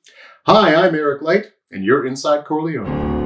Hi, I'm Eric Light, and you're inside Chor Leoni.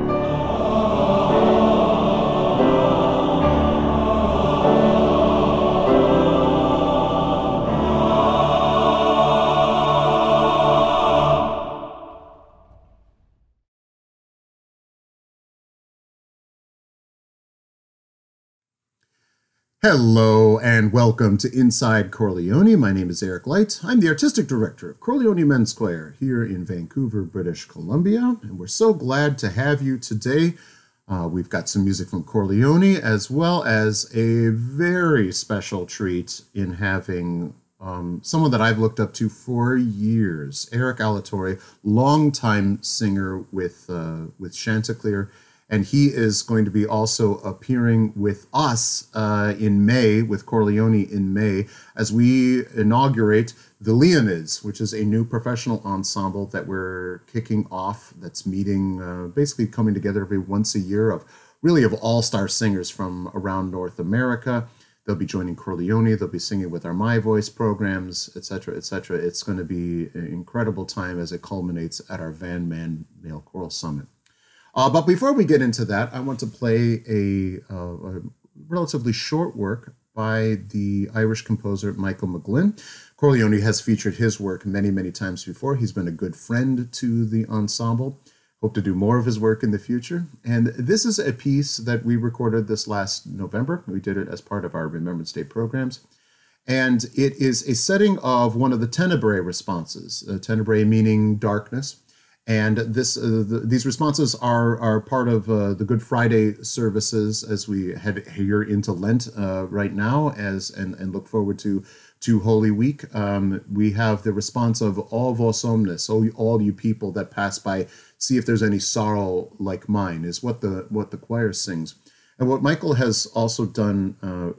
Hello and welcome to Inside Chor Leoni. My name is Eric Light. I'm the Artistic Director of Chor Leoni Men's Choir here in Vancouver, British Columbia. And we're so glad to have you today. We've got some music from Chor Leoni as well as a very special treat in having someone that I've looked up to for years, Eric Alatorre, longtime singer with Chanticleer. And he is going to be also appearing with us in May, with Chor Leoni in May, as we inaugurate the Leonids, which is a new professional ensemble that we're kicking off, that's meeting, basically coming together every once a year of all-star singers from around North America. They'll be joining Chor Leoni, they'll be singing with our MYVoice programs, etc., etc. It's going to be an incredible time as it culminates at our VanMan Male Choral Summit. But before we get into that, I want to play a relatively short work by the Irish composer Michael McGlynn. Chor Leoni has featured his work many, many times before. He's been a good friend to the ensemble. Hope to do more of his work in the future. And this is a piece that we recorded this last November. We did it as part of our Remembrance Day programs. And it is a setting of one of the tenebrae responses, tenebrae meaning darkness. And these responses are part of the Good Friday services as we head here into Lent right now, and look forward to Holy Week. We have the response of "All vos omnes," all you people that pass by, see if there's any sorrow like mine, is what the choir sings. And what Michael has also done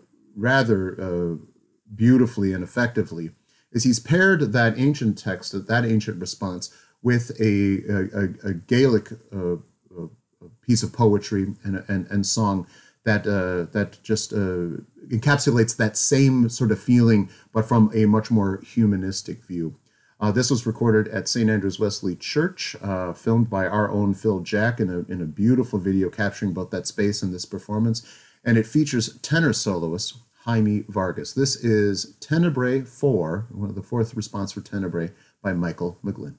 rather beautifully and effectively is he's paired that ancient text, that ancient response, with a Gaelic piece of poetry and song that just encapsulates that same sort of feeling, but from a much more humanistic view. This was recorded at St. Andrew's Wesley Church, filmed by our own Phil Jack in a beautiful video capturing both that space and this performance, and it features tenor soloist Jaime Vargas. This is Tenebrae 4, one of the fourth response for Tenebrae by Michael McGlynn.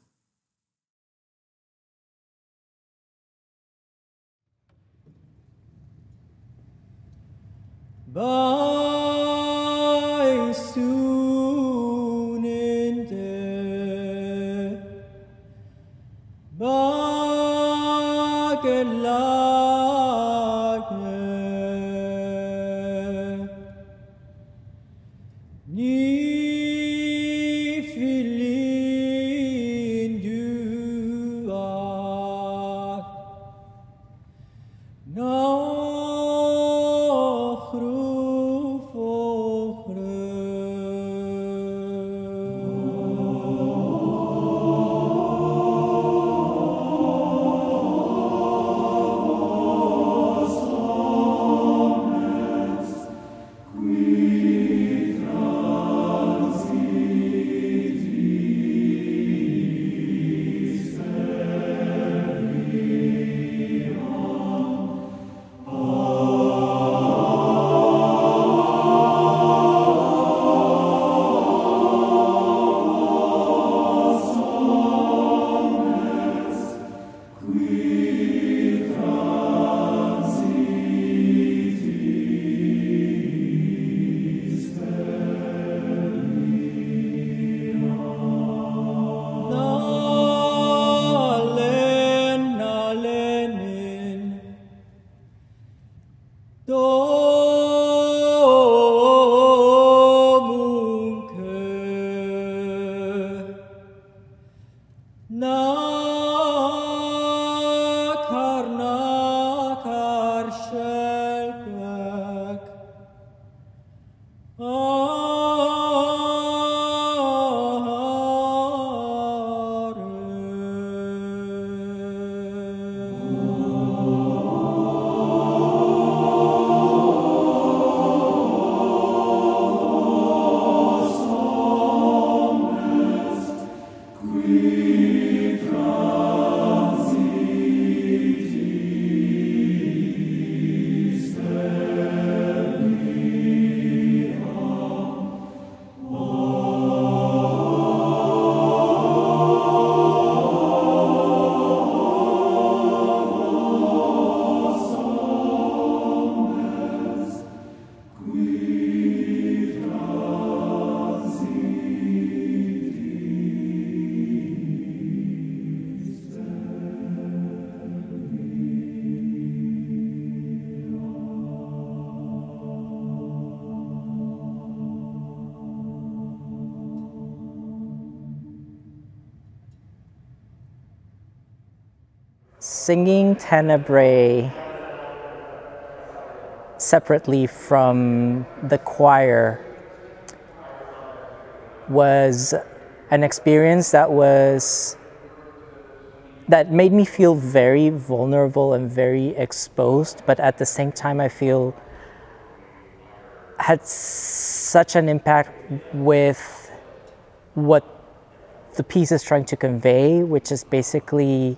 By soon in day, ni filin duat, no. Singing Tenebrae separately from the choir was an experience that made me feel very vulnerable and very exposed, but at the same time I feel had such an impact with what the piece is trying to convey, which is basically,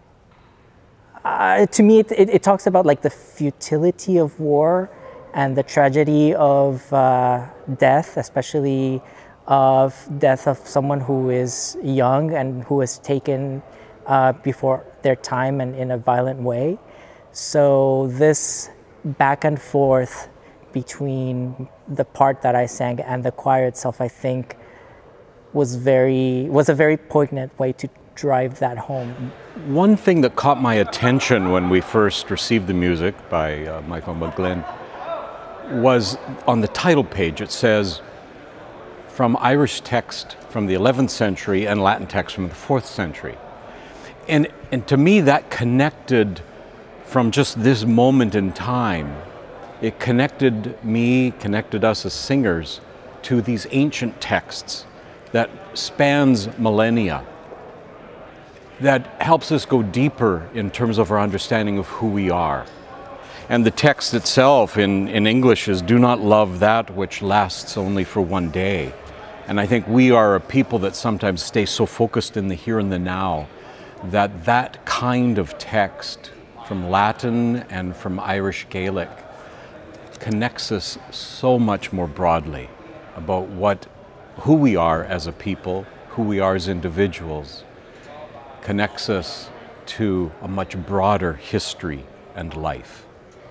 to me, it talks about like the futility of war and the tragedy of death, especially of death of someone who is young and who is taken before their time and in a violent way. So this back and forth between the part that I sang and the choir itself, I think, was a very poignant way to drive that home. One thing that caught my attention when we first received the music by Michael McGlynn was on the title page. It says, from Irish text from the 11th century and Latin text from the 4th century. And to me, that connected from just this moment in time. It connected us as singers to these ancient texts that spans millennia, that helps us go deeper in terms of our understanding of who we are. And the text itself in English is, do not love that which lasts only for one day. And I think we are a people that sometimes stay so focused in the here and the now that that kind of text from Latin and from Irish Gaelic connects us so much more broadly about who we are as a people, who we are as individuals, connects us to a much broader history and life.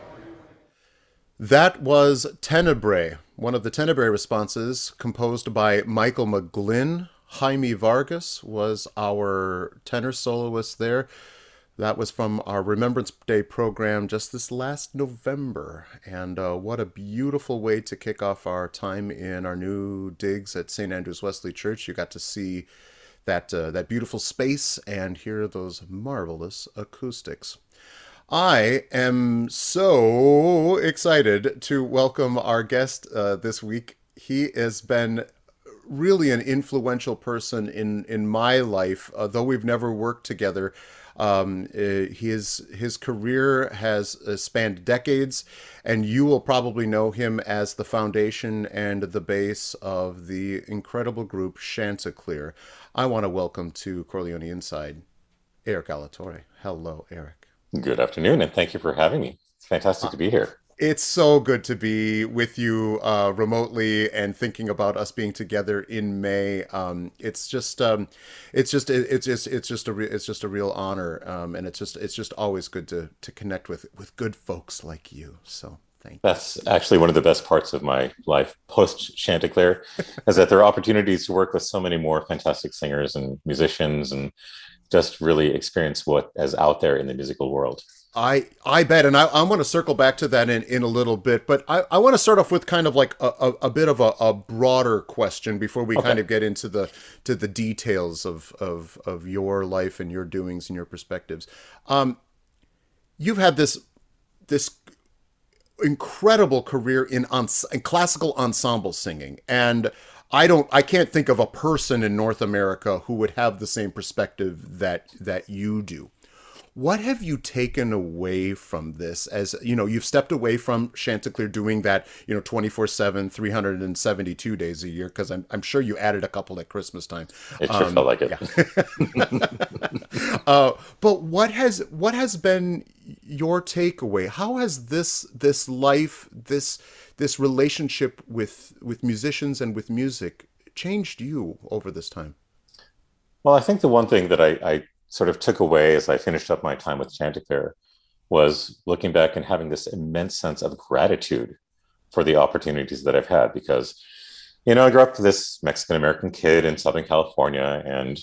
That was Tenebrae, one of the Tenebrae responses composed by Michael McGlynn. Jaime Vargas was our tenor soloist there. That was from our Remembrance Day program just this last November. And what a beautiful way to kick off our time in our new digs at St. Andrew's Wesley Church. You got to see that beautiful space and hear those marvelous acoustics. I am so excited to welcome our guest this week. He has been really an influential person in my life, though we've never worked together. His career has spanned decades, and you will probably know him as the foundation and the base of the incredible group Chanticleer. I want to welcome to Chor Leoni Inside, Eric Alatorre. Hello, Eric. Good afternoon, and thank you for having me. It's fantastic to be here. It's so good to be with you remotely and thinking about us being together in May. It's just a real honor, and it's just always good to connect with good folks like you. So thank you. That's actually one of the best parts of my life post Chanticleer, is that there are opportunities to work with so many more fantastic singers and musicians, and just really experience what is out there in the musical world. I bet, and I want to circle back to that in a little bit, but I want to start off with kind of like a bit of a broader question before we kind of get into the details of your life and your doings and your perspectives. You've had this incredible career in classical ensemble singing, and I can't think of a person in North America who would have the same perspective that you do. What have you taken away from this? As you know, you've stepped away from Chanticleer doing that, 24/7, 372 days a year, because I'm sure you added a couple at Christmas time. It sure felt like it. Yeah. But what has been your takeaway? How has this life, this relationship with musicians and with music changed you over this time? Well, I think the one thing that I sort of took away as I finished up my time with Chanticleer was looking back and having this immense sense of gratitude for the opportunities that I've had, because, I grew up this Mexican-American kid in Southern California, and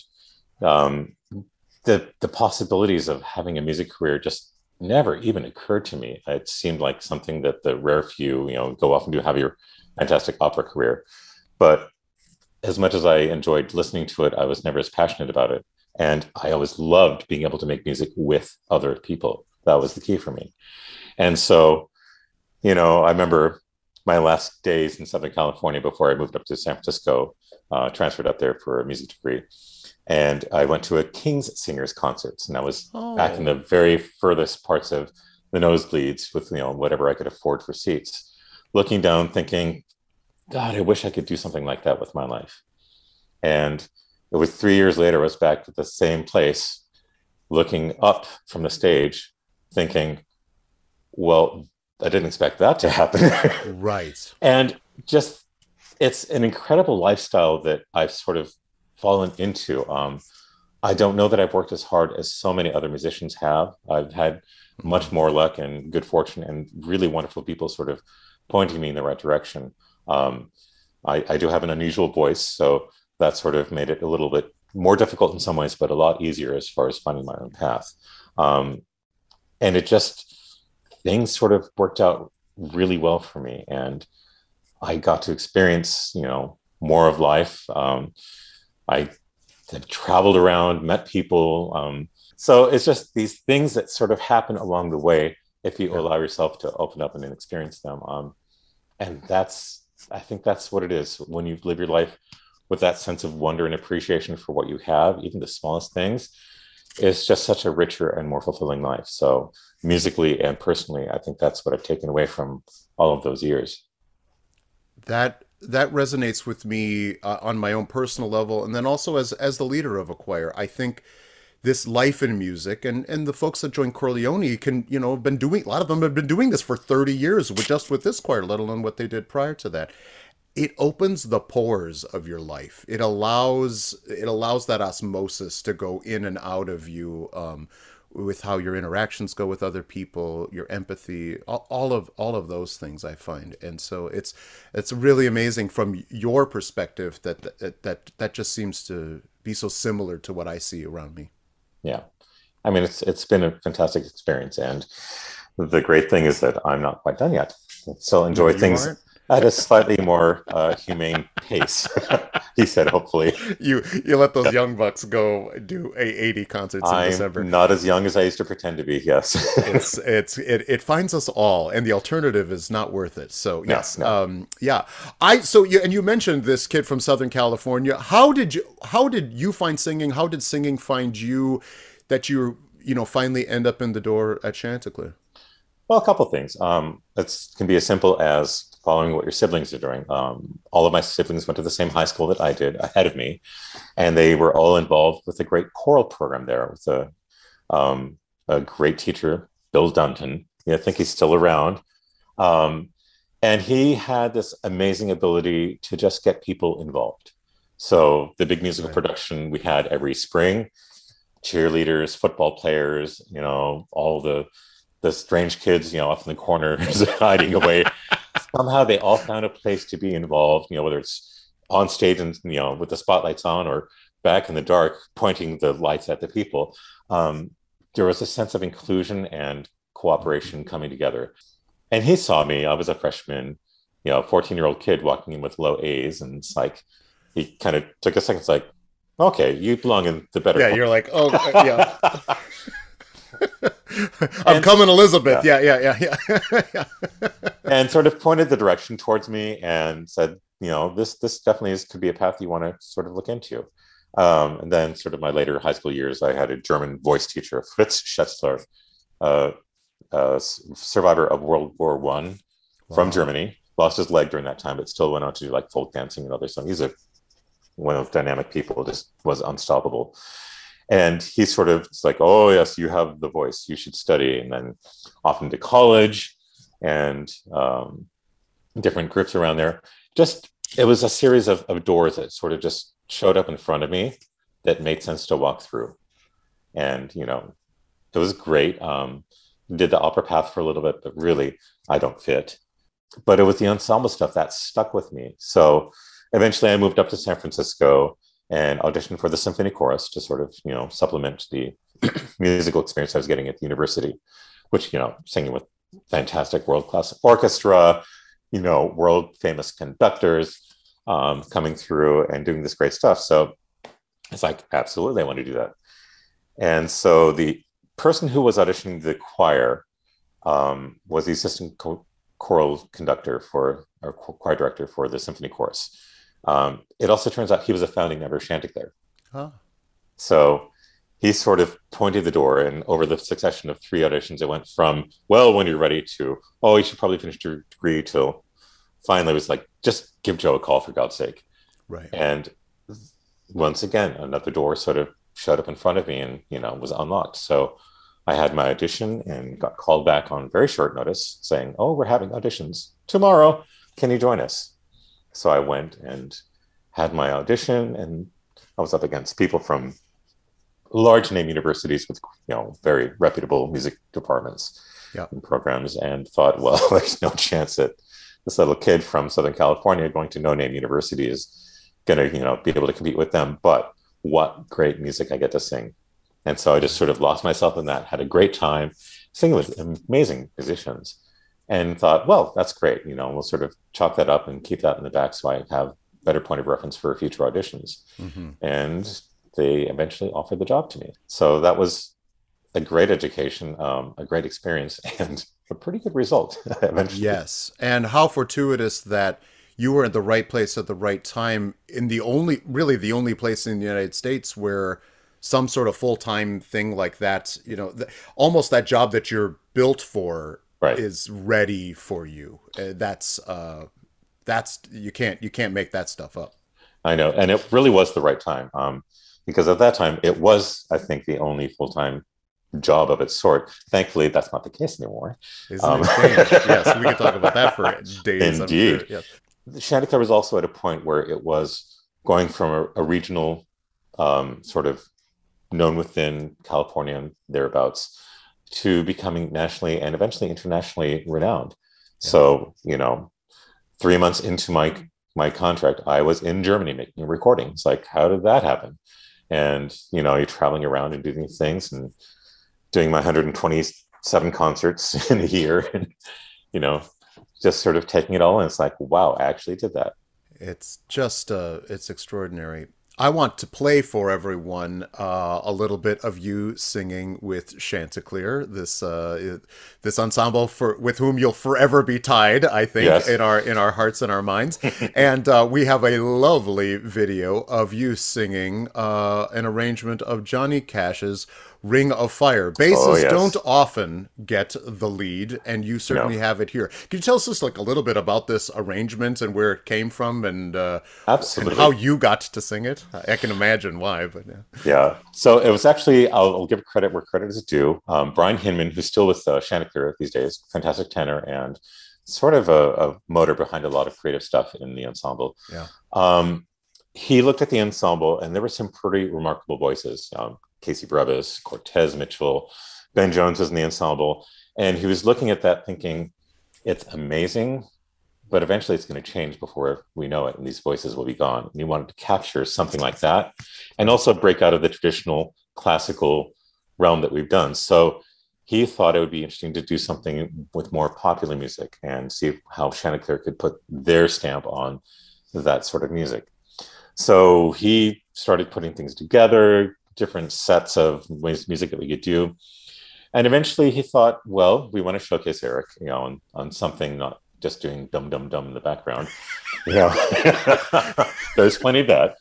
the possibilities of having a music career just never even occurred to me. It seemed like something that the rare few, go off and have your fantastic opera career. But as much as I enjoyed listening to it, I was never as passionate about it. And I always loved being able to make music with other people. That was the key for me. And so, I remember my last days in Southern California before I moved up to San Francisco, transferred up there for a music degree. And I went to a King's Singers concerts, and I was back in the very furthest parts of the nosebleeds with, whatever I could afford for seats, looking down thinking, God, I wish I could do something like that with my life. And it was 3 years later, I was back at the same place, looking up from the stage, thinking, well, I didn't expect that to happen. Right. And just, it's an incredible lifestyle that I've sort of fallen into. I don't know that I've worked as hard as so many other musicians have. I've had much more luck and good fortune and really wonderful people sort of pointing me in the right direction. I do have an unusual voice, so that sort of made it a little bit more difficult in some ways, but a lot easier as far as finding my own path. And it just, things sort of worked out really well for me. And I got to experience, more of life. I have traveled around, met people. So it's just these things that sort of happen along the way if you allow yourself to open up and experience them. And I think that's what it is. When you live your life with that sense of wonder and appreciation for what you have, even the smallest things, it's just such a richer and more fulfilling life. So musically and personally, I think that's what I've taken away from all of those years. That resonates with me on my own personal level, and then also as the leader of a choir. I think this life in music, and the folks that join Chor Leoni can, have been doing, a lot of them have been doing this for 30 years with this choir, let alone what they did prior to that. It opens the pores of your life. It allows that osmosis to go in and out of you, with how your interactions go with other people, your empathy, all of those things, I find. And so it's really amazing from your perspective that just seems to be so similar to what I see around me. Yeah. I mean, it's been a fantastic experience. And the great thing is that I'm not quite done yet. I still enjoy things at a slightly more humane pace. He said, hopefully. You let those young bucks go do 80 concerts in December. I'm not as young as I used to pretend to be, yes. It finds us all, and the alternative is not worth it. So yes. No. Yeah. And you mentioned this kid from Southern California. How did you find singing? How did singing find you, that you finally end up in the door at Chanticleer? Well, a couple of things. It can be as simple as following what your siblings are doing. All of my siblings went to the same high school that I did ahead of me, and they were all involved with a great choral program there with a great teacher, Bill Dunton. I think he's still around. And he had this amazing ability to just get people involved. So the big musical production we had every spring, cheerleaders, football players, all the strange kids, off in the corners hiding away. Somehow they all found a place to be involved, whether it's on stage and, with the spotlights on, or back in the dark, pointing the lights at the people. There was a sense of inclusion and cooperation coming together. And he saw me, I was a freshman, 14-year-old kid walking in with low A's. And it's like, he kind of took a second. It's like, okay, you belong in the better. Yeah, you're like, oh, yeah. I'm coming, Elizabeth. Yeah. And sort of pointed the direction towards me and said, this definitely could be a path you want to sort of look into. And then sort of my later high school years, I had a German voice teacher, Fritz Schätzler, survivor of World War I from Germany, lost his leg during that time, but still went on to do like folk dancing and other stuff. He's one of those dynamic people, just was unstoppable. And he sort of was like, oh, yes, you have the voice, you should study. And then off into college and different groups around there. It was a series of doors that sort of just showed up in front of me that made sense to walk through. And, it was great. Did the opera path for a little bit, but really, I don't fit. But it was the ensemble stuff that stuck with me. So eventually I moved up to San Francisco and auditioned for the symphony chorus to sort of, supplement the musical experience I was getting at the university, which, singing with fantastic world-class orchestra, world famous conductors coming through and doing this great stuff. So it's like, absolutely, I want to do that. And so the person who was auditioning the choir was the assistant choral conductor for, or choir director for the symphony chorus. It also turns out he was a founding member of Chanticleer. Huh. So he sort of pointed the door, and over the succession of 3 auditions, it went from, well, when you're ready, to, oh, you should probably finish your degree, till finally it was like, just give Joe a call, for God's sake. Right. And once again, another door sort of shut up in front of me and, was unlocked. So I had my audition and got called back on very short notice saying, oh, we're having auditions tomorrow. Can you join us? So I went and had my audition, and I was up against people from large name universities with, very reputable music departments and programs, and thought, well, there's no chance that this little kid from Southern California going to no name university is going to, be able to compete with them. But what great music I get to sing. And so I just sort of lost myself in that, had a great time singing with amazing musicians, and thought, well, that's great. We'll sort of chalk that up and keep that in the back so I have better point of reference for future auditions. Mm-hmm. And they eventually offered the job to me. So that was a great education, a great experience, and a pretty good result eventually. Yes. And how fortuitous that you were at the right place at the right time in the only place in the United States where some sort of full-time thing like that, almost that job that you're built for is ready for you. That's you can't make that stuff up. I know. And it really was the right time. Because at that time it was, I think, the only full-time job of its sort. Thankfully, that's not the case anymore. Isn't it changed? Yes, we could talk about that for days. Indeed. I'm sure. Yes. Chanticleer was also at a point where it was going from a regional sort of known within California and thereabouts to becoming nationally and eventually internationally renowned. Yeah. So, 3 months into my contract, I was in Germany making recordings. Like, how did that happen? And, you're traveling around and doing these things and doing my 127 concerts in a year and, just sort of taking it all. And it's like, wow, I actually did that. It's just, it's extraordinary. I want to play for everyone a little bit of you singing with Chanticleer, this ensemble with whom you'll forever be tied, I think, yes, in our hearts and our minds. And we have a lovely video of you singing an arrangement of Johnny Cash's Ring of Fire. Bassists don't often get the lead, and you certainly have it here. Can you tell us just like a little bit about this arrangement and where it came from, and absolutely, and how you got to sing it? I can imagine why, but yeah. So it was actually, I'll give credit where credit is due. Brian Hinman, who's still with Chanticleer these days, fantastic tenor and sort of a motor behind a lot of creative stuff in the ensemble. Yeah. He looked at the ensemble, and there were some pretty remarkable voices. Casey Brevis, Cortez Mitchell, Ben Jones was in the ensemble. And he was looking at that thinking, it's amazing, but eventually it's going to change before we know it, and these voices will be gone. And he wanted to capture something like that and also break out of the traditional classical realm that we've done. So he thought it would be interesting to do something with more popular music and see how Chanticleer could put their stamp on that sort of music. So he started putting things together, different sets of music that we could do. And eventually he thought, well, we want to showcase Eric, on something, not just doing dum dum dum in the background. There's plenty of that,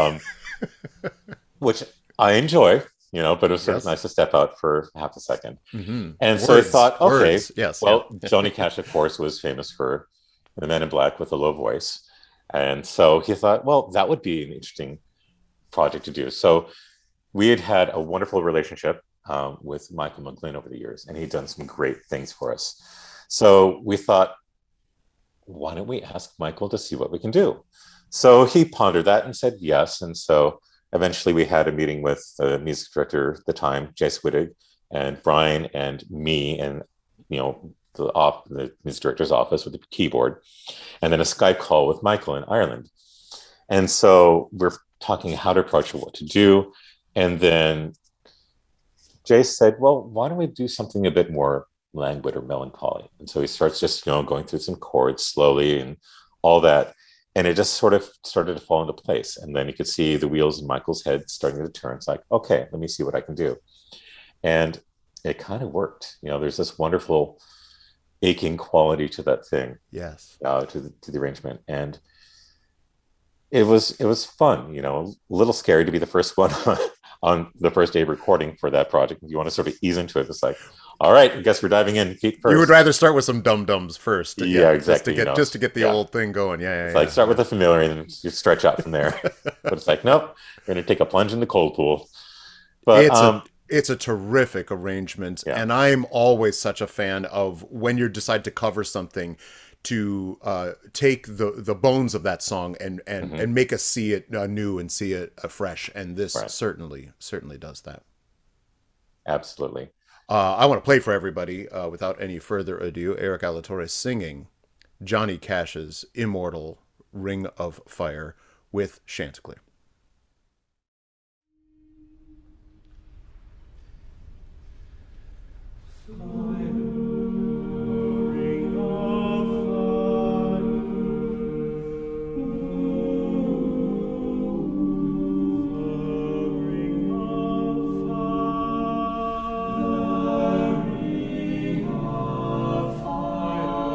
which I enjoy, but it was sort of nice to step out for half a second. Mm-hmm. And so I thought, okay, Johnny Cash, of course, was famous for The Man in Black with a low voice. And so he thought, well, that would be an interesting project to do. So we had a wonderful relationship with Michael McGlynn over the years, and he'd done some great things for us. So we thought, why don't we ask Michael to see what we can do? So he pondered that and said yes. And so eventually we had a meeting with the music director at the time, Jay Swittig, and Brian and me, and the music director's office with the keyboard, and then a Skype call with Michael in Ireland. And so we're talking how to approach it, what to do. And then Jay said, well, why don't we do something a bit more languid or melancholy? And so he starts just, going through some chords slowly and all that. And it just sort of started to fall into place. And then you could see the wheels in Michael's head starting to turn. It's like, okay, let me see what I can do. And it kind of worked. You know, there's this wonderful aching quality to that thing. Yes. To the arrangement. And it was fun, you know, a little scary to be the first one on the first day of recording for that project. If you want to sort of ease into it, it's like, all right, I guess we're diving in feet first. You would rather start with some dum-dums first. Yeah, exactly. Just to get the old thing going. It's like start with the familiar and then you stretch out from there. But it's like, nope, we're going to take a plunge in the cold pool. But it's a terrific arrangement. Yeah. And I'm always such a fan of when you decide to cover something, to take the bones of that song and make us see it anew and see it afresh. And this certainly does that. Absolutely. I want to play for everybody, without any further ado, Eric Alatorre singing Johnny Cash's immortal Ring of Fire with Chanticleer.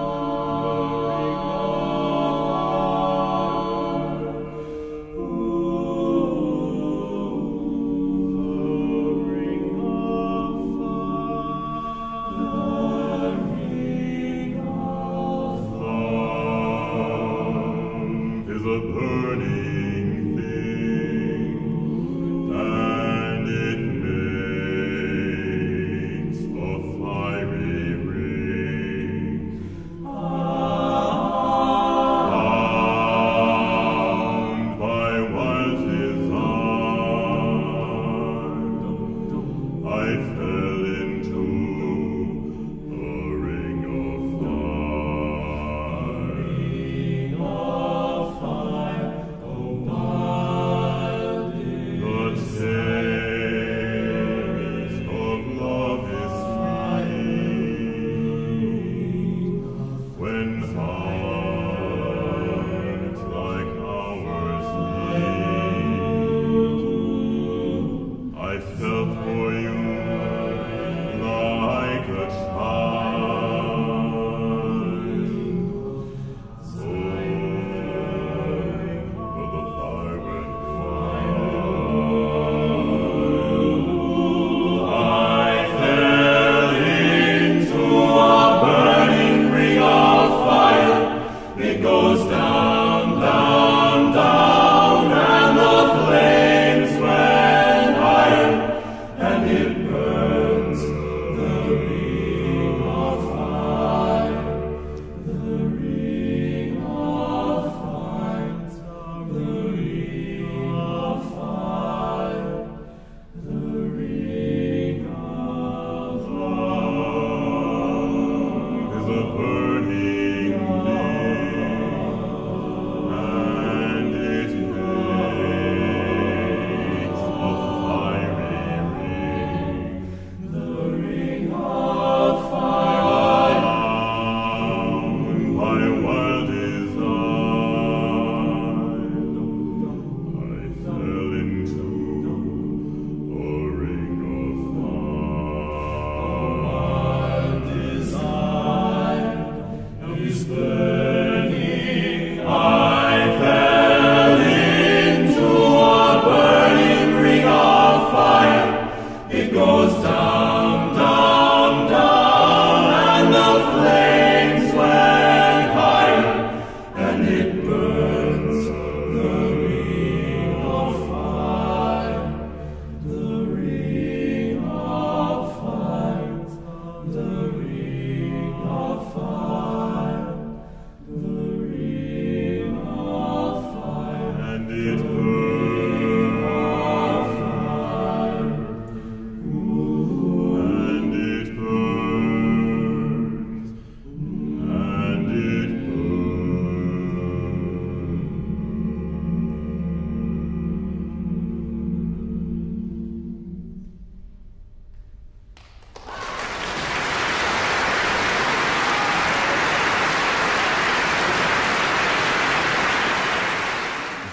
Ooh.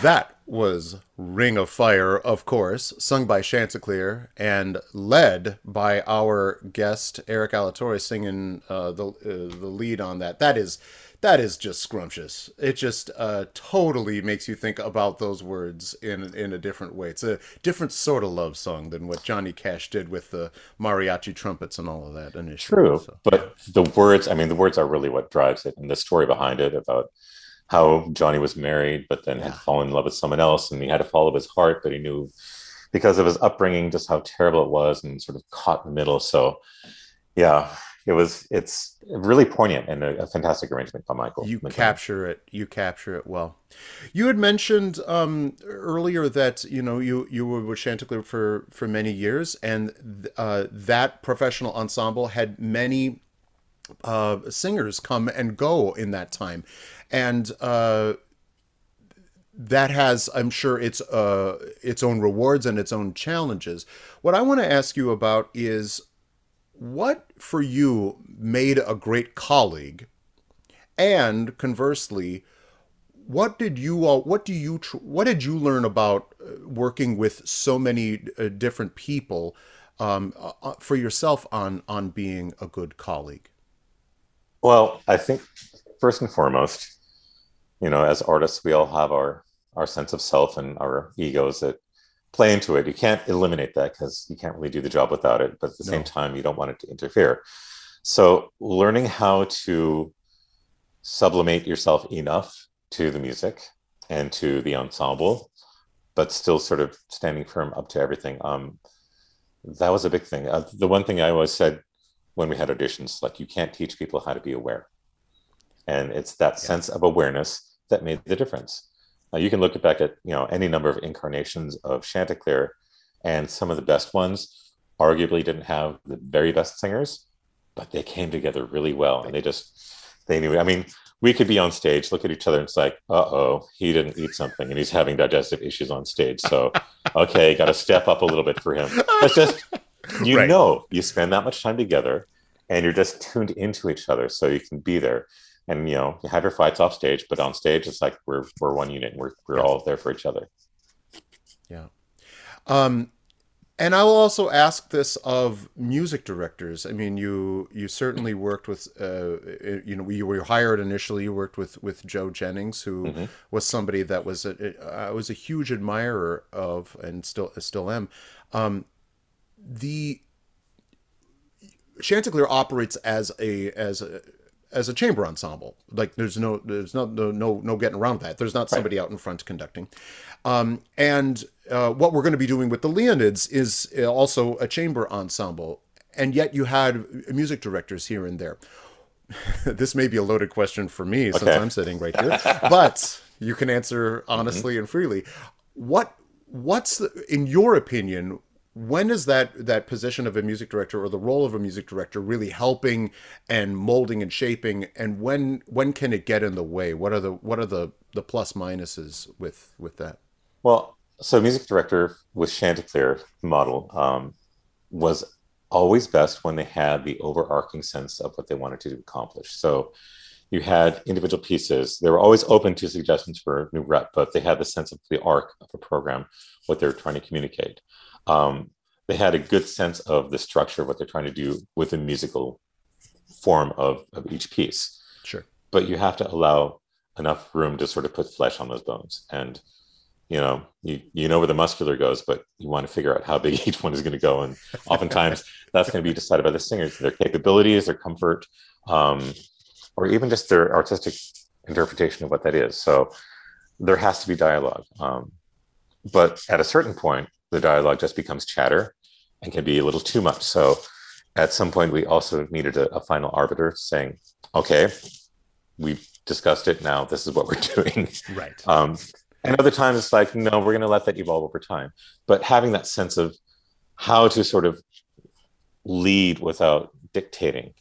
That was Ring of Fire, of course, sung by Chanticleer and led by our guest Eric Alatorre singing the lead on that. That is just scrumptious. It just totally makes you think about those words in a different way. It's a different sort of love song than what Johnny Cash did with the mariachi trumpets and all of that initially. True, So, but the words, I mean, the words are really what drives it, and the story behind it about how Johnny was married, but then had fallen in love with someone else, and he had to follow his heart, but he knew because of his upbringing just how terrible it was, and sort of caught in the middle. So, yeah, it's really poignant and a fantastic arrangement by Michael. You capture it well. You had mentioned earlier that you were with Chanticleer for many years, and that professional ensemble had many singers come and go in that time, and that has, I'm sure, its own rewards and its own challenges. What I want to ask you about is, what for you made a great colleague, and conversely, what did you learn about working with so many different people for yourself on being a good colleague? Well, I think first and foremost, as artists, we all have our sense of self and our egos that play into it. You can't eliminate that because you can't really do the job without it, but at the same time, you don't want it to interfere. So learning how to sublimate yourself enough to the music and to the ensemble, but still sort of standing firm up to everything. That was a big thing. The one thing I always said when we had auditions, like, you can't teach people how to be aware. And it's that sense of awareness that made the difference. You can look back at any number of incarnations of Chanticleer, and some of the best ones arguably didn't have the very best singers, but they came together really well, and they knew. I mean, we could be on stage, look at each other, and it's like, uh-oh, he didn't eat something, and he's having digestive issues on stage. So, okay, got to step up a little bit for him. That's just, you spend that much time together, and you're just tuned into each other, so you can be there. And you have your fights off stage, but on stage, it's like we're one unit. We're all there for each other. Yeah. And I will also ask this of music directors. I mean, you certainly worked with, you were hired initially. You worked with Joe Jennings, who was somebody that I was a huge admirer of, and still am. The Chanticleer operates as a chamber ensemble. Like, there's no getting around that. There's not somebody out in front conducting. And what we're going to be doing with the Leonids is also a chamber ensemble. And yet you had music directors here and there. This may be a loaded question for me since I'm sitting right here, but you can answer honestly and freely. What's in your opinion, when is that position of a music director, or the role of a music director, really helping and molding and shaping, and when can it get in the way? What are the plus minuses with that? Well, so music director with Chanticleer model was always best when they had the overarching sense of what they wanted to accomplish. So you had individual pieces. They were always open to suggestions for new rep, but they had the sense of the arc of a program, what they were trying to communicate. They had a good sense of the structure of what they're trying to do with the musical form of each piece. Sure. But you have to allow enough room to sort of put flesh on those bones. And, you know where the muscular goes, but you want to figure out how big each one is going to go. And oftentimes that's going to be decided by the singers, their capabilities, their comfort, or even just their artistic interpretation of what that is. So there has to be dialogue. But at a certain point, the dialogue just becomes chatter and can be a little too much. So at some point, we also needed a final arbiter saying, okay, we've discussed it. Now this is what we're doing. Right. And other times it's like, no, we're going to let that evolve over time. But having that sense of how to sort of lead without dictating,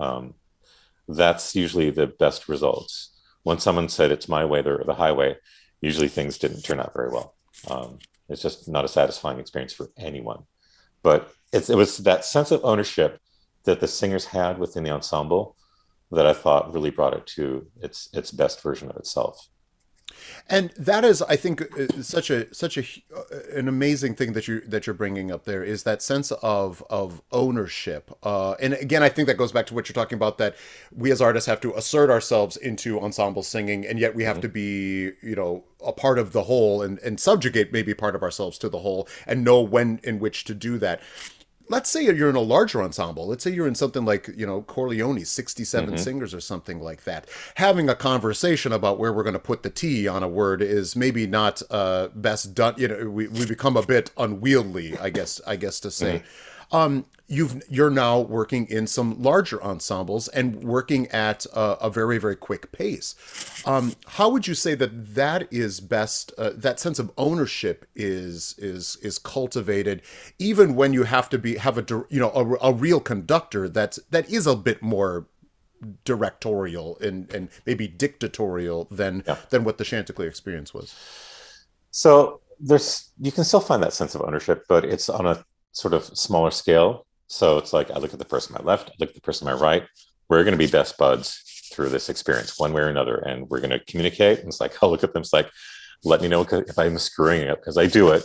that's usually the best results. When someone said it's my way or the highway, usually things didn't turn out very well. It's just not a satisfying experience for anyone. But it was that sense of ownership that the singers had within the ensemble that I thought really brought it to its best version of itself. And that is, I think, an amazing thing that you're bringing up there, is that sense of ownership. And again, I think that goes back to what you're talking about, that we as artists have to assert ourselves into ensemble singing, and yet we have to be, a part of the whole, and subjugate maybe part of ourselves to the whole, and know when in which to do that. Let's say you're in a larger ensemble. Let's say you're in something like, Chor Leoni, 67 singers or something like that. Having a conversation about where we're going to put the T on a word is maybe not best done. We become a bit unwieldy, I guess to say. You're now working in some larger ensembles and working at a very, very quick pace. How would you say that is best? That sense of ownership is cultivated, even when you have to have a real conductor that is a bit more directorial and maybe dictatorial than what the Chanticleer experience was. So you can still find that sense of ownership, but it's on a sort of smaller scale. So it's like, I look at the person on my left, I look at the person on my right. We're going to be best buds through this experience, one way or another, and we're going to communicate. And it's like, I'll look at them. It's like, let me know if I'm screwing it up, because I do it,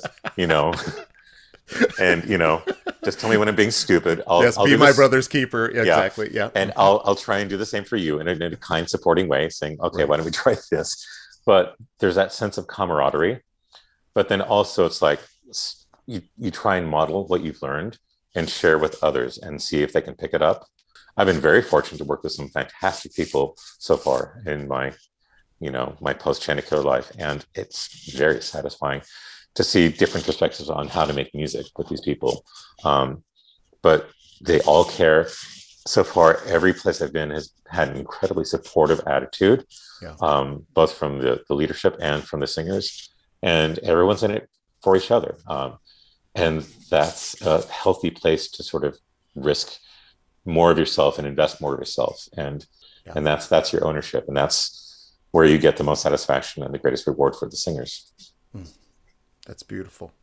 and just tell me when I'm being stupid. I'll be my brother's keeper. Exactly. Yeah. And I'll try and do the same for you in a kind, supporting way, saying, okay, why don't we try this? But there's that sense of camaraderie. But then also it's like, you try and model what you've learned and share with others and see if they can pick it up. I've been very fortunate to work with some fantastic people so far in my, my post-Chanticleer life. And it's very satisfying to see different perspectives on how to make music with these people. But they all care. So far, every place I've been has had an incredibly supportive attitude, both from the leadership and from the singers. And everyone's in it for each other. And that's a healthy place to sort of risk more of yourself and invest more of yourself. And that's your ownership. And that's where you get the most satisfaction and the greatest reward for the singers. That's beautiful.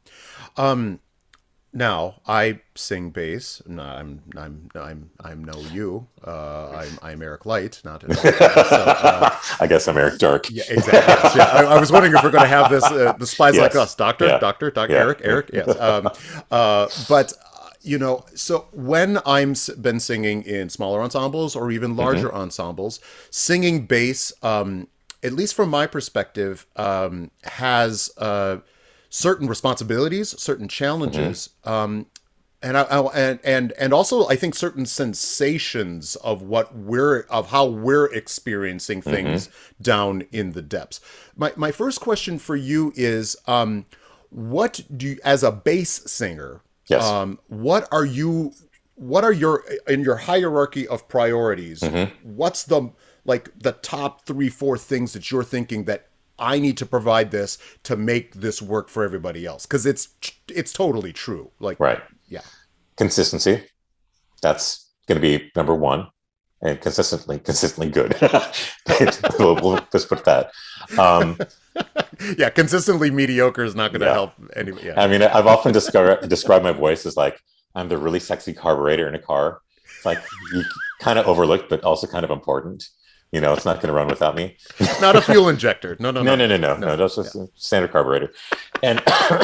Now I sing bass. No, I'm no you. I'm Eric Light, not. I guess I'm Eric Dark. Yeah, exactly. I was wondering if we're going to have this the spies like us, Doctor, Eric. Yes. But so when I'm been singing in smaller ensembles or even larger ensembles, singing bass, at least from my perspective, has certain responsibilities, certain challenges, and also I think certain sensations of how we're experiencing things down in the depths. My first question for you is, what do you, as a bass singer, what are your in your hierarchy of priorities? What's the top 3-4 things that you're thinking that I need to provide this to make this work for everybody else? Because it's totally true. Consistency. That's going to be number one, and consistently good. we'll just put that. Consistently mediocre is not going to help anybody. Yeah. I mean, I've often described my voice as like I'm the really sexy carburetor in a car. It's like you kind of overlooked, but also kind of important. It's not going to run without me. Not a fuel injector. No. That's just a standard carburetor. And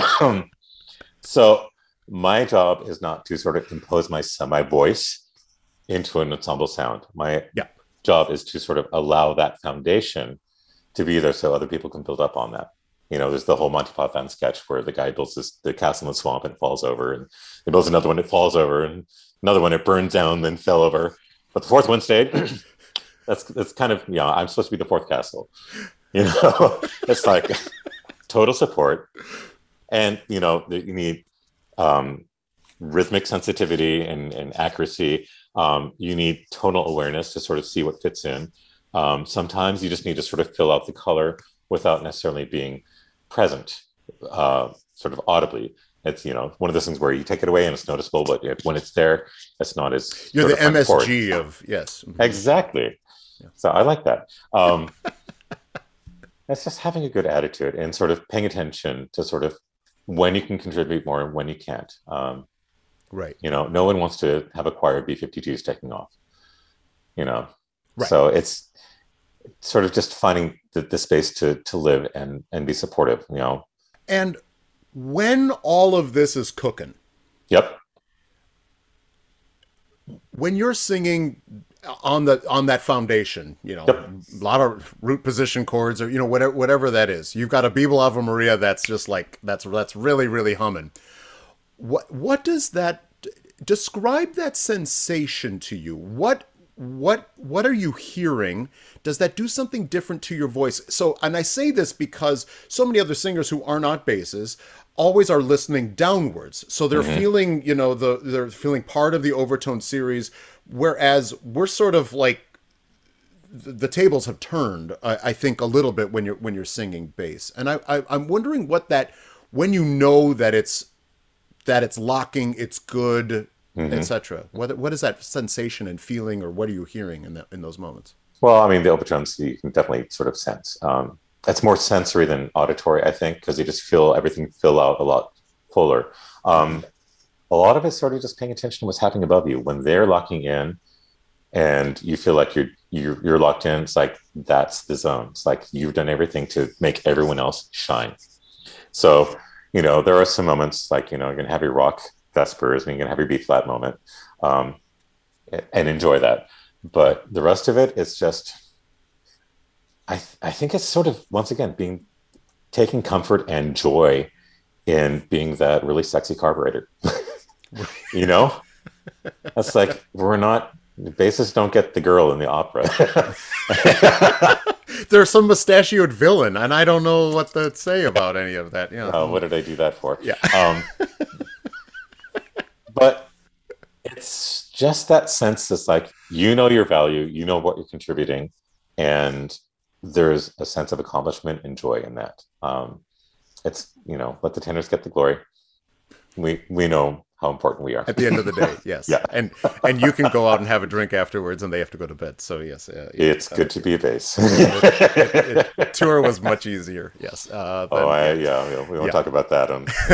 so my job is not to sort of impose my voice into an ensemble sound. My job is to sort of allow that foundation to be there so other people can build up on that. There's the whole Monty Python sketch where the guy builds the castle in the swamp and it falls over, and he builds another one, it falls over, and another one, it burns down, then fell over. But the fourth one stayed. That's kind of, I'm supposed to be the fourth castle. It's like total support. And, you need rhythmic sensitivity and accuracy. You need tonal awareness to sort of see what fits in. Sometimes you just need to sort of fill out the color without necessarily being present, sort of audibly. It's, one of those things where you take it away and it's noticeable, but when it's there, it's not as... You're the MSG of, yes. Exactly. Yeah. So I like that. It's just having a good attitude and sort of paying attention to sort of when you can contribute more and when you can't. Right. No one wants to have a choir of B-52s taking off, Right. So it's sort of just finding the space to live and be supportive, you know. And when all of this is cooking, Yep. when you're singing on that foundation, you know, Yep. a lot of root position chords, or you know, whatever that is, you've got a Bibel Ave Maria that's just like that's really really humming. What does that describe that sensation to you? What are you hearing? Does that do something different to your voice? So, and I say this because so many other singers who are not basses always are listening downwards. So they're feeling, you know, they're feeling part of the overtone series, whereas we're sort of like the tables have turned, I think, a little bit when you're singing bass. And I'm wondering what that, when you know that it's locking, it's good, etc. What is that sensation and feeling, or what are you hearing in those moments? Well, I mean, the overtones you can definitely sort of sense. It's more sensory than auditory, I think, because you just feel everything fill out a lot fuller. A lot of it's sort of just paying attention to what's happening above you when they're locking in, and you feel like you're locked in. It's like that's the zone. It's like you've done everything to make everyone else shine. So, you know, there are some moments like, you know, you're gonna have your rock vespers and you're gonna have your B flat moment, and enjoy that. But the rest of it is just, I think it's sort of, once again, taking comfort and joy in being that really sexy carburetor. You know, that's like, bassists don't get the girl in the opera. There's some mustachioed villain, and I don't know what to say about any of that. Yeah. What did I do that for? Yeah. But it's just that sense that's like, you know your value, you know what you're contributing, and there's a sense of accomplishment and joy in that. It's, you know, let the tenors get the glory. We know how important we are. At the end of the day, yes. Yeah. And you can go out and have a drink afterwards, and they have to go to bed. So yes, it's good to be a bass. Tour was much easier. Yes. We won't talk about that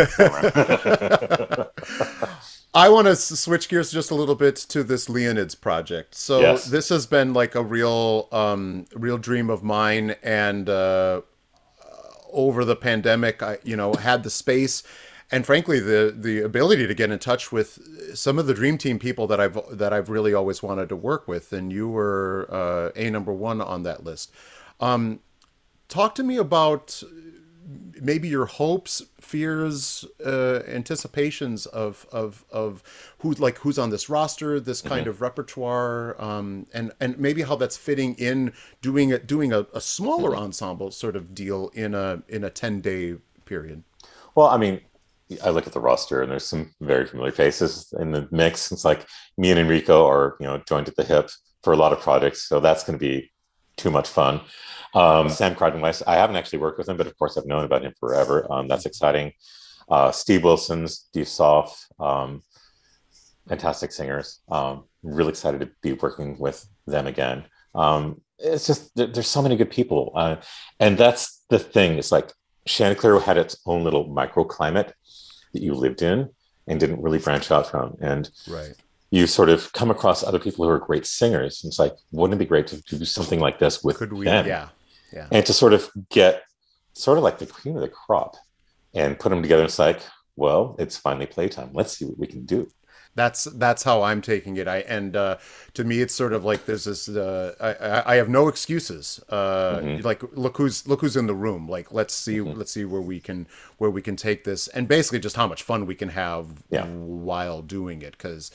on. I want to switch gears just a little bit to this Leonids project. So yes. This has been like a real dream of mine, and over the pandemic, I had the space, and frankly, the ability to get in touch with some of the dream team people that I've really always wanted to work with, and you were number one on that list. Talk to me about maybe your hopes, fears, anticipations of who's on this roster, this kind of repertoire, and maybe how that's fitting in doing a smaller ensemble sort of deal in a 10-day period. Well, I mean, I look at the roster and there's some very familiar faces in the mix. It's like me and Enrico are, joined at the hip for a lot of projects. So that's going to be too much fun. Sam Crichton-Weiss, I haven't actually worked with him, but of course I've known about him forever. That's exciting. Steve Wilson's, Steve Soft, fantastic singers. Really excited to be working with them again. It's just, there's so many good people. And that's the thing. It's like Chanticleer had its own little microclimate that you lived in and didn't really branch out from. And right. You sort of come across other people who are great singers. And it's like, wouldn't it be great to do something like this with them? Yeah. And to sort of get sort of like the cream of the crop and put them together. It's like, well, it's finally playtime. Let's see what we can do. That's how I'm taking it. To me, it's sort of like there's this. I have no excuses. Like look who's in the room. Like let's see where we can take this, and basically just how much fun we can have while doing it. Because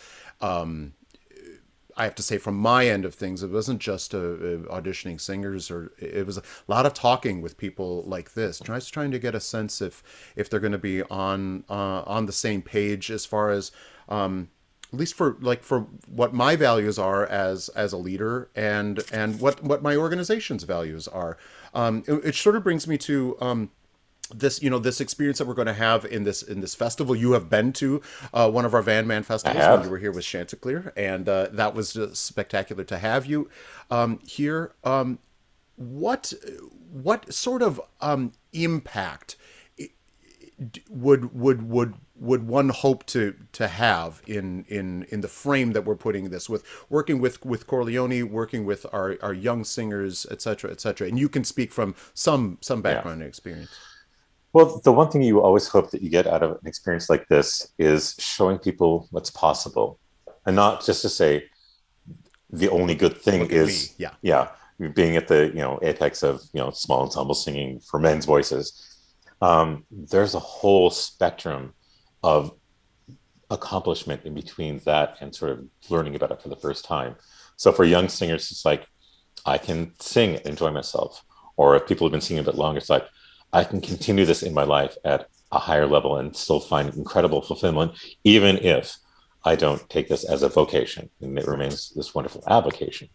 I have to say, from my end of things, it wasn't just auditioning singers, or it was a lot of talking with people like this, trying to get a sense if they're going to be on the same page as far as at least for what my values are as a leader, and what my organization's values are. It sort of brings me to this experience that we're going to have in this festival. You have been to one of our VanMan festivals when you were here with Chanticleer, and that was just spectacular to have you here. What sort of impact would one hope to have in the frame that we're putting this with, working with Chor Leoni, working with our young singers, et cetera, and you can speak from some background and experience. Well, the one thing you always hope that you get out of an experience like this is showing people what's possible, and not just to say the only good thing is being at the apex of small ensemble singing for men's voices. There's a whole spectrum of accomplishment in between that and sort of learning about it for the first time. So for young singers, it's like, I can sing, enjoy myself. Or if people have been singing a bit longer, it's like, I can continue this in my life at a higher level and still find incredible fulfillment, even if I don't take this as a vocation and it remains this wonderful avocation.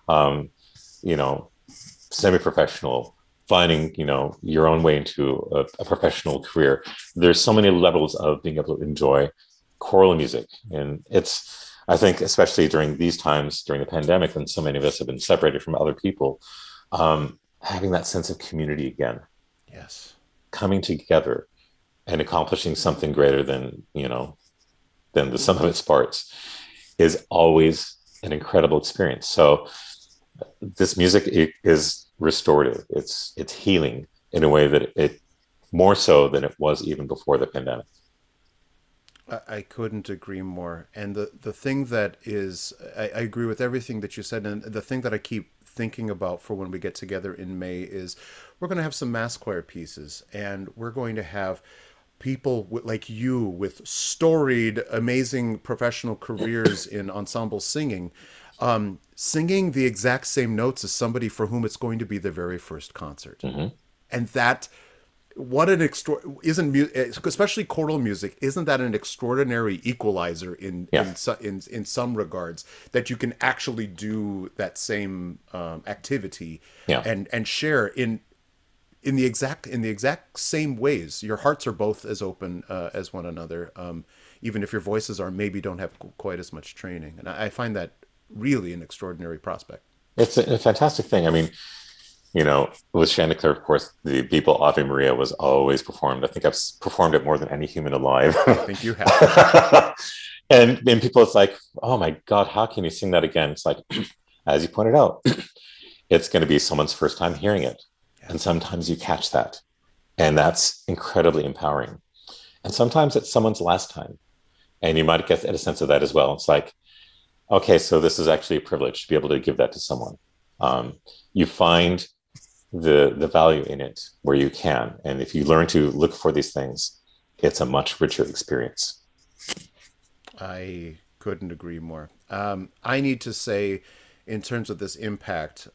Semi-professional, finding, your own way into a professional career. There's so many levels of being able to enjoy choral music. And I think, especially during these times, during the pandemic, when so many of us have been separated from other people, having that sense of community again. Yes. Coming together and accomplishing something greater than the sum of its parts is always an incredible experience. So this music is restorative. It's healing in a way that it more so than it was even before the pandemic. I couldn't agree more. And the thing that is, I agree with everything that you said. And the thing that I keep thinking about for when we get together in May is we're going to have some mass choir pieces, and we're going to have people like you with storied, amazing professional careers in ensemble singing, singing the exact same notes as somebody for whom it's going to be the very first concert. Mm-hmm. And that, what an especially choral music, isn't that an extraordinary equalizer in some regards, that you can actually do that same activity and share in the exact same ways. Your hearts are both as open as one another, even if your voices don't have quite as much training. And I find that really an extraordinary prospect. It's a fantastic thing. I mean, with Chanticleer, of course, the People Ave Maria was always performed. I think I've performed it more than any human alive. I think you have. and people, it's like, oh my God, how can you sing that again? It's like, as you pointed out, it's going to be someone's first time hearing it. Yeah. And sometimes you catch that. And that's incredibly empowering. And sometimes it's someone's last time. And you might get a sense of that as well. It's like, okay, so this is actually a privilege to be able to give that to someone. You find the value in it where you can. And if you learn to look for these things, it's a much richer experience. I couldn't agree more. I need to say, in terms of this impact,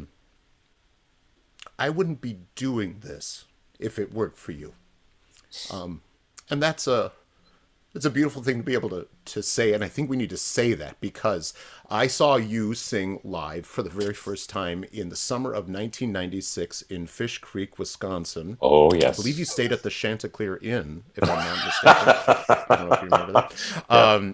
I wouldn't be doing this if it weren't for you. And that's it's a beautiful thing to be able to say, and I think we need to say that, because I saw you sing live for the very first time in the summer of 1996 in Fish Creek, Wisconsin. Oh, yes. I believe you stayed at the Chanticleer Inn, if I'm not mistaken. I don't know if you remember that.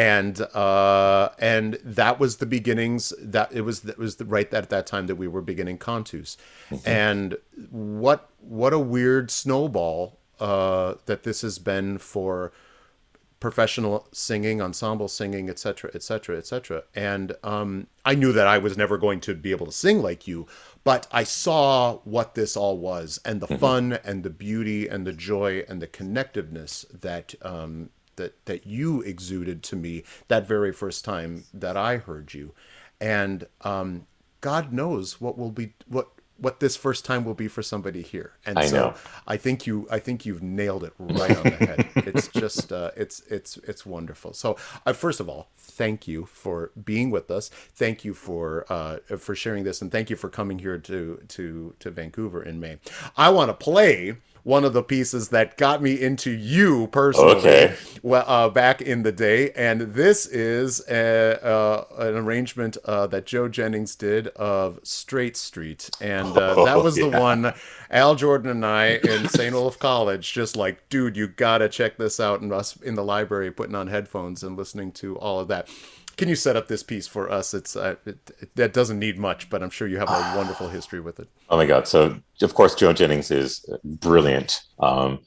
And that was the beginnings. That it was right at that time that we were beginning Cantus. Mm-hmm. And what a weird snowball that this has been for professional singing, ensemble singing, etc., etc., etc. And I knew that I was never going to be able to sing like you, but I saw what this all was, and the fun and the beauty and the joy and the connectiveness that that you exuded to me that very first time that I heard you. And God knows what this first time will be for somebody here. And I know. I think you've nailed it right on the head. It's just it's wonderful. So first of all, thank you for being with us. Thank you for sharing this, and thank you for coming here to Vancouver in May. I want to play one of the pieces that got me into you personally, back in the day. And this is an arrangement that Joe Jennings did of Straight Street. And that was the one Al Jordan and I in St. Olaf College, just like, dude, you got to check this out. And us in the library putting on headphones and listening to all of that. Can you set up this piece for us? It's that doesn't need much, but I'm sure you have a wonderful history with it. Oh my God! So of course, Joe Jennings is brilliant.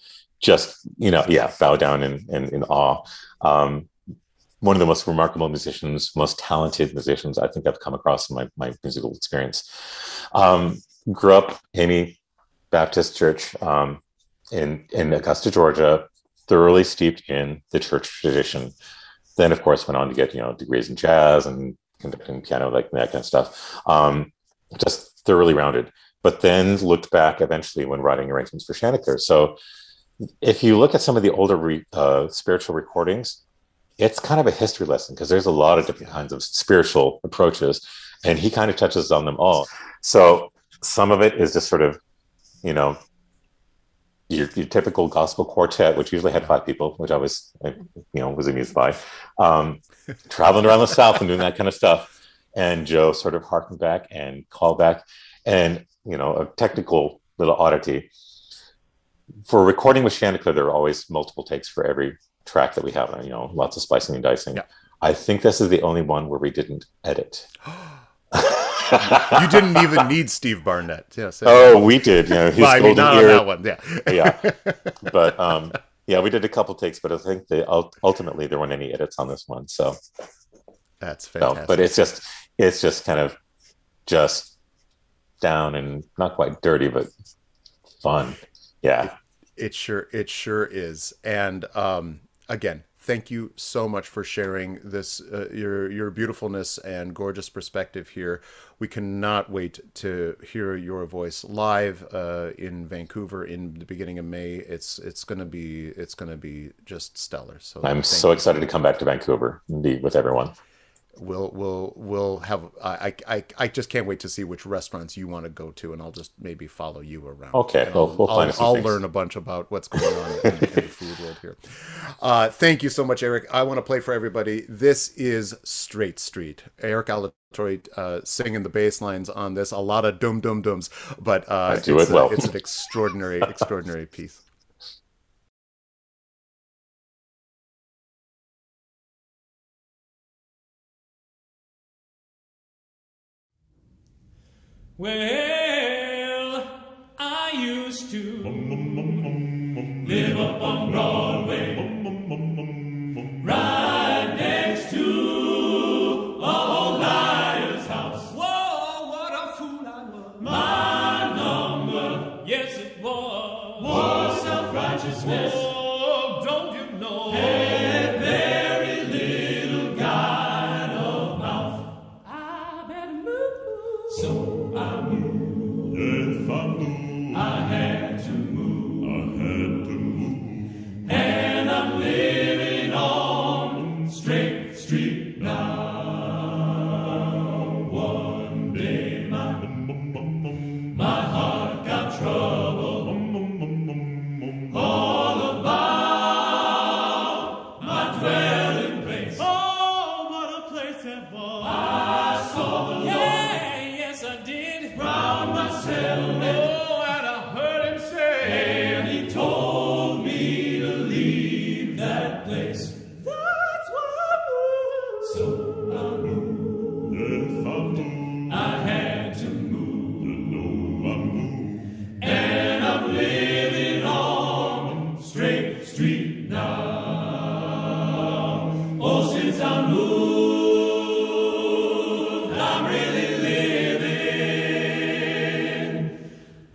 just, bow down in awe. One of the most remarkable musicians, most talented musicians I think I've come across in my musical experience. Grew up Amy Baptist Church in Augusta, Georgia, thoroughly steeped in the church tradition. Then, of course, went on to get, degrees in jazz and conducting piano, like that kind of stuff. Just thoroughly rounded. But then looked back eventually when writing arrangements for Chanticleer. So if you look at some of the older spiritual recordings, it's kind of a history lesson because there's a lot of different kinds of spiritual approaches, and he kind of touches on them all. So some of it is just sort of, your typical gospel quartet, which usually had 5 people, which I was, was amused by, traveling around the South and doing that kind of stuff. And Joe sort of harkened back and called back, and, a technical little oddity. For recording with Chanticleer, there are always multiple takes for every track that we have, lots of splicing and dicing. Yeah. I think this is the only one where we didn't edit. You didn't even need Steve Barnett. Yes. We did. His well, I mean, not on that one. Yeah. But we did a couple takes, but I think ultimately there weren't any edits on this one. So that's fantastic. But it's just kind of just down and not quite dirty, but fun. Yeah. It sure is. And again, thank you so much for sharing this, your beautifulness and gorgeous perspective here. We cannot wait to hear your voice live in Vancouver in the beginning of May. It's gonna be just stellar. So I'm so excited to come back to Vancouver and be with everyone. We'll have. I just can't wait to see which restaurants you want to go to, and I'll just maybe follow you around. Okay, I'll learn a bunch about what's going on in the food world here. Thank you so much, Eric. I want to play for everybody. This is Straight Street. Eric Alatorre singing the bass lines on this. A lot of dum dum dums, but it's an extraordinary piece. Well, I used to live up on Broadway, right next to a old liar's house. Whoa, what a fool I was. My number, yes it was self-righteousness. Oh, don't you know? Had very little guide of mouth. I better move. So I moved. Yes, I moved. I had to move. And I'm living on Straight Street now. One day my heart got trouble. All about my dwelling place. Oh, what a place that was. I saw the Lord. Yes, I did. Round my cell. Oh, and I heard him say. And he told me to leave that place. That's why I moved. So I moved. Yes, I moved. I had to move. I moved. And I'm living on Straight Street now. Oh, since I moved, I'm really living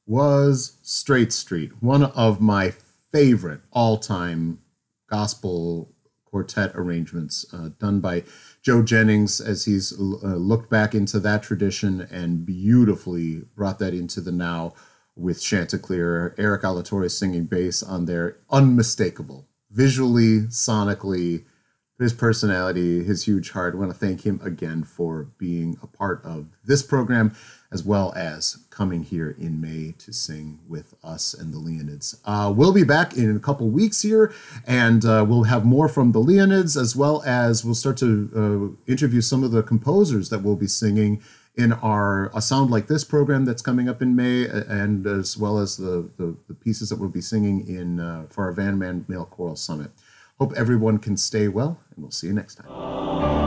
was Straight Street, one of my favorite all-time gospel quartet arrangements done by Joe Jennings, as he's looked back into that tradition and beautifully brought that into the now with Chanticleer. Eric Alatorre singing bass on there. Unmistakable. Visually, sonically, his personality, his huge heart. I want to thank him again for being a part of this program, as well as coming here in May to sing with us and the Leonids. We'll be back in a couple weeks here, and we'll have more from the Leonids, as well as we'll start to interview some of the composers that will be singing in our A Sound Like This program that's coming up in May, and as well as the pieces that we'll be singing in for our VanMan Male Choral Summit. Hope everyone can stay well, and we'll see you next time.